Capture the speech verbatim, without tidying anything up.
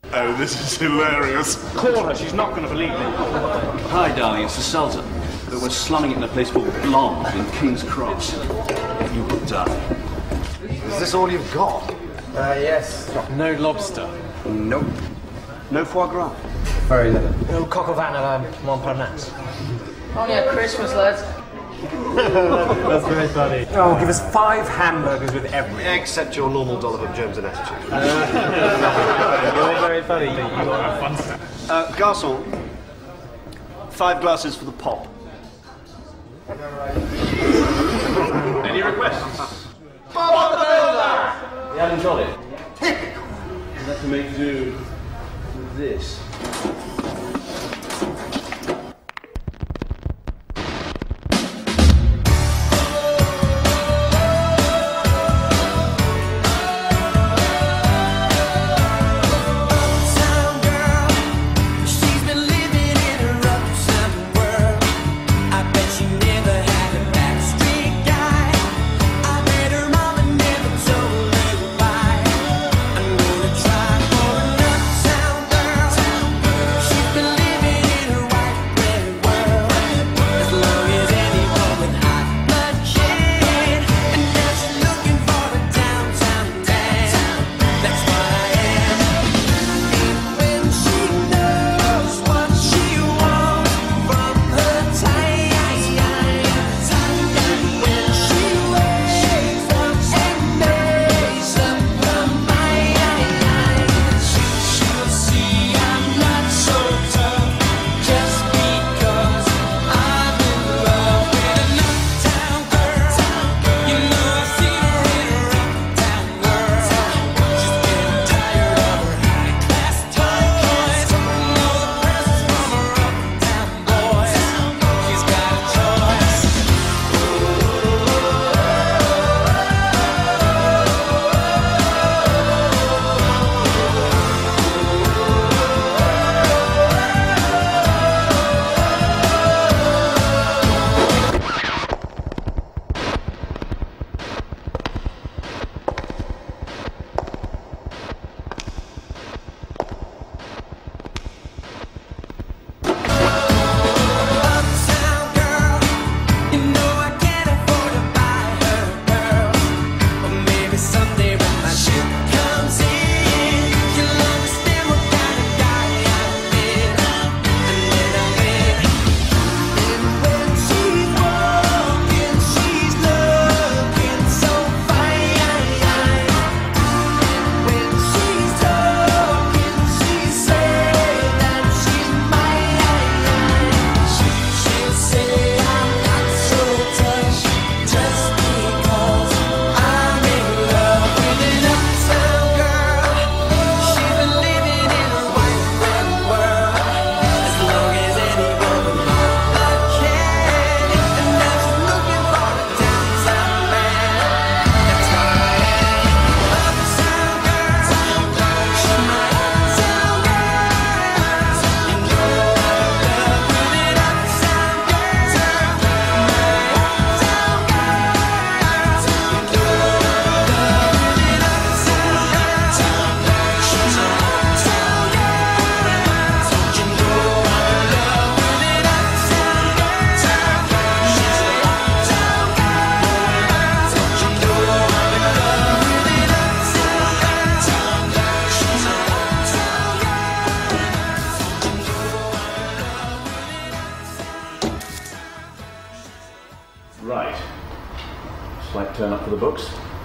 Oh, this is hilarious. Call her, she's not going to believe me. Hi, darling, it's the Sultan. But we're slumming it in a place called Blonde in King's Cross. You booked up. Is this all you've got? Uh, yes. No lobster. Nope. No foie gras. Very little. No coq au vin à la Montparnasse. Only at Christmas, lads. That's very funny. Oh, give us five hamburgers with everything. Except your normal dollop of germs and attitude. You're very funny. You got a fun stuff. Uh, garçon, five glasses for the pop. Any requests? You haven't got it? Typical! You'll have to make do with this. Right. Slight turn up for the books.